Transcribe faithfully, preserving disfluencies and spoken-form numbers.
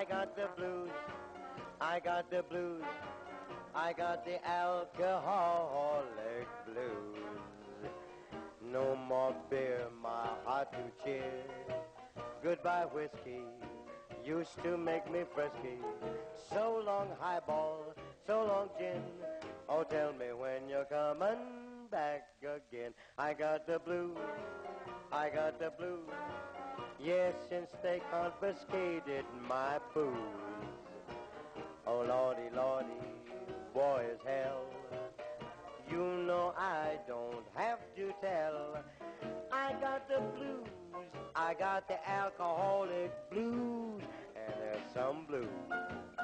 got the blues. I got the blues. I got the alcoholic blues. No more beer, my heart to cheer. Goodbye whiskey, used to make me frisky. So long highball, so long gin. Oh, tell me when you're coming back again. I got the blues, I got the blues. Yes, since they confiscated my booze. Oh, lordy, lordy, boy is hell. You know I don't have to tell. I got the blues, I got the alcoholic blues, and there's some blues